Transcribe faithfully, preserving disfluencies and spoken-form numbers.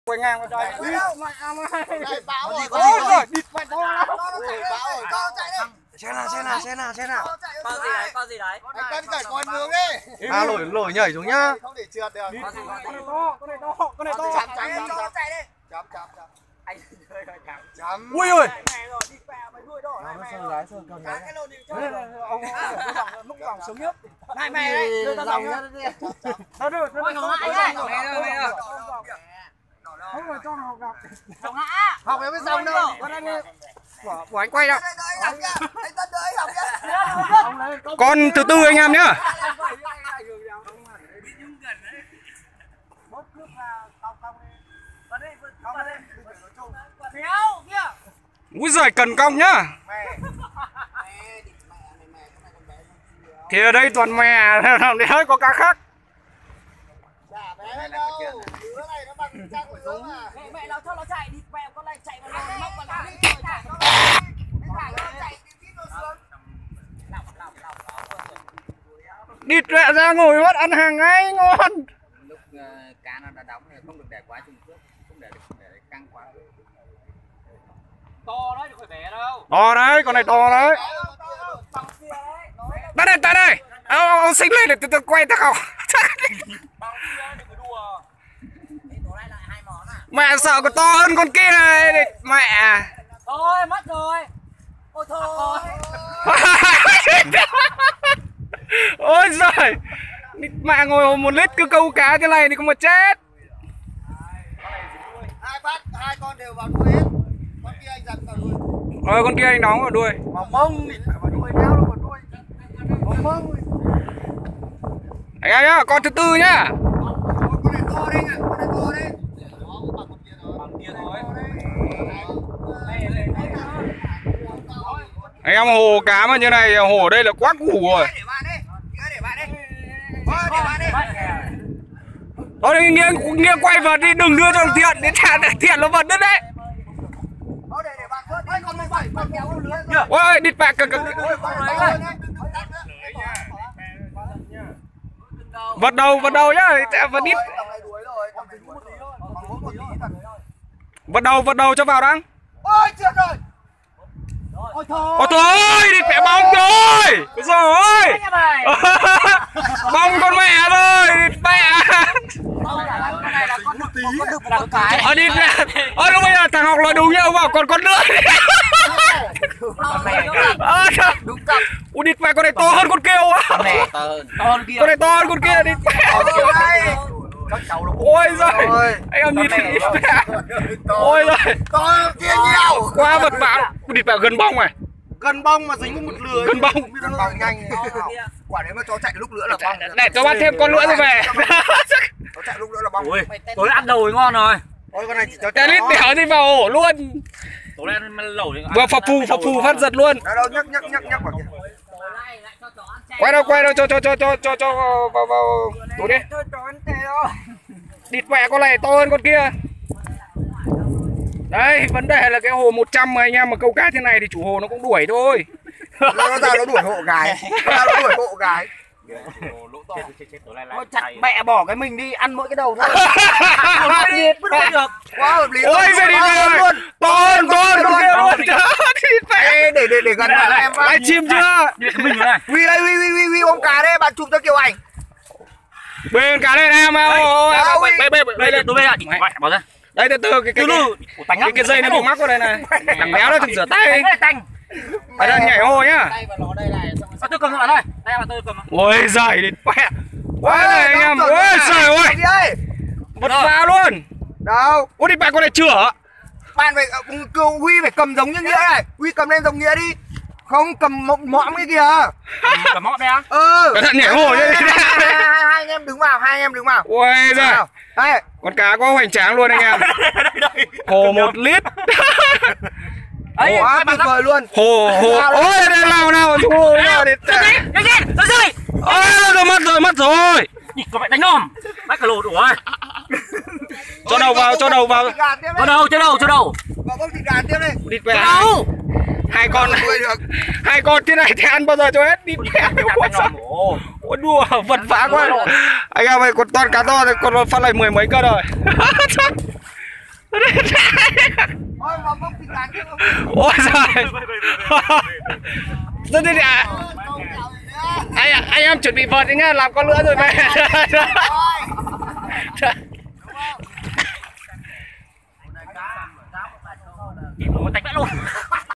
quay ngang qua đây. Đi đâu mày à mày. Đây bão rồi. Ôi giời, địt mày to lắm. Bão rồi, con chạy đi. Xe nào, xe nào, xe nào, xe nào. Con gì đấy, con gì đấy? Anh cân cởi con hướng đi. À lỗi lỗi nhảy xuống nhá. Không để trượt được. Con này to, con này to, con này to. Chấm chấm chấm chấm chạy đi. Chấm chấm chấm. Anh chơi rồi chấm. Chấm. Ui ơi. Mày rồi đi bè mày đuôi đỏ này mày. Sơn lái sơn cầm lái. Cái lô đi cho. Ông lúc vòng sớm nhất. Này mày đây, đưa tao Lòng ra ra đi. Nó đưa, nó đưa. Không phải cho học gặp. Chồng hả? Học em mới xong đâu. Con anh của anh quay đâu. Anh Tân đợi học nhá. Con từ từ anh em nhá. Úi giời, cần cong nhá. Thì ở đây toàn mè, làm đấy hơi có cá khác. Chả bé đâu. Đứa này nó bằng trang của giống à. Mẹ mẹ nó cho nó chạy đi quẹo con này chạy vào lồng móc vào lồng đi Chạy chạy nó chạy đi nó xuống. Địt mẹ ra ngồi hót ăn hàng ngay ngon. lúc cá nó đã đóng thì không được để quá trung trước, không để để căng quá. To đấy chứ phải bé đâu. To đấy, con này to đấy. Đây đây, đây đây. Ông, ông, ông xinh lên để tôi, tôi quay tao không. Mẹ sợ còn to hơn con kia này. Mẹ. Thôi mất rồi. Ôi thôi. Ôi giời. Mẹ ngồi một lít cứ câu cá thế này thì không mà chết. Hai bác, hai con đều vào đuôi hết. Con kia anh giật vào đuôi. Ờ, con kia anh đóng vào đuôi. Vào mông thì phải vào đuôi, đeo nó vào đuôi. Vào mông. Anh em nhá, con thứ tư nhá. Con này to đấy nhá, con này to đấy. Anh em hồ cá mà như này, hồ ở đây là quá củ rồi. Để bạn đi, để bạn đi. Thôi, để bạn đi. Thôi đi, nghĩa, nghĩa quay vào đi, đừng đưa cho thằng Thiện, đến trả Thiện nó vật đất đấy. Thôi để để bạn thôi, ôi con mười bảy, con kéo con lưới. Ôi, địt mẹ cực cực. Vật đầu, vật đầu nhá, vật đít. Vật đầu, vật đầu cho vào đang. Ôi, trượt rồi. Ôi thôi. Ôi thôi, địt mẹ bong rồi. Rồi. Bong con mẹ rồi, địt mẹ. Ở đi nè. Ôi lúc bây giờ thằng học là đúng nhá, ông bảo còn con nữa. Ơ đúng cặp. Ui địt mẹ, con này to hơn con kia quá. To hơn kia. Con này to hơn con kia đi. Ôi giời. Anh em nhìn thấy mẹ. Ôi giời. To hơn kia nhiều. Quá vật vã. Địt mẹ gần bong này. Gần bong mà dính với một lưới. Gần bong. Gần bong nhanh. Quả đấy mà cho chạy lúc nữa là bong. Để cho bắt thêm con nữa rồi về. Cho chạy lúc nữa là bong. Ui, tối ăn đầu ngon rồi. Ôi con này chỉ cho Cái lít đéo thì vào ổ luôn. Tối nay nó lẩu. Vừa phập phù phập phù phát giật luôn. Đâu đâu nhắc nhắc nhắc nhắc vào kìa. Quay đâu quay đâu cho cho cho cho cho cho vào vào tủ đi. Địt mẹ, con này to hơn con kia. Đấy, vấn đề là cái hồ một trăm mà anh em mà câu cá thế này thì chủ hồ nó cũng đuổi thôi. Nó ra nó đuổi hộ gái. Nó ra nó đuổi hộ gái. Ôi chặt mẹ bỏ cái mình đi ăn mỗi cái đầu thôi. Được. Quá hợp lý. Ôi giời, đi về. To hơn, to hơn con kia luôn. Ê, để để để gần bạn em vào. Live stream chưa? Mình này. Huy đây, Huy Huy Huy Huy ôm cá đây, bạn chụp cho kiểu ảnh. Bên cá đây em ơi. Ôi đây đây Đây đây tôi bây giờ chị mẹ bỏ ra. đây từ từ cái cái cái, cái, cái dây nó bị mắc vào đây này. Thằng béo nó thằng rửa tay. Phải ra nhảy hồ nhá. À, tôi cầm cho bạn thôi. Đây mà tôi cầm. Ôi giời đi mẹ. Ôi này anh em. Ôi trời ơi. Vật vã luôn. Đâu? Ôi đi bạn con này chửa. Bạn phải cậu Huy phải cầm giống như Nghĩa này. Huy cầm lên giống Nghĩa đi. Không cầm mõm mõm cái kìa. Cầm mõm đây á? Ừ. Cẩn thận nhảy hồ nhá. Hai anh em đứng vào, hai anh em đứng vào. Ôi giời. Đây. Con cá có hoành tráng luôn anh em. Hồ một lít. Ấy, quá tuyệt vời luôn. Hồ hồ. Ôi đây nào nào. Hồ nào để. Cái gì? Cái gì? Cái gì? Ôi rồi mất rồi mất rồi. Nhìn có mẹ đánh nòm. Bác cả lột ủa. Cho đầu vào, cho đầu vào. Cho đầu, cho đầu, cho đầu. Vào bông thịt gà tiếp đi. Đi về. Hai con này. Hai con thế này thì ăn bao giờ cho hết. Đi về. Ôi đùa, vật vã quá. Anh em ơi, con toàn cá to thì con phát lại mười mấy cân rồi. Ôi mà bốc thì cán chứ không. Ôi trời. Rất đấy ạ. Anh anh em chuẩn bị vợt đi nhá, làm con lửa rồi về.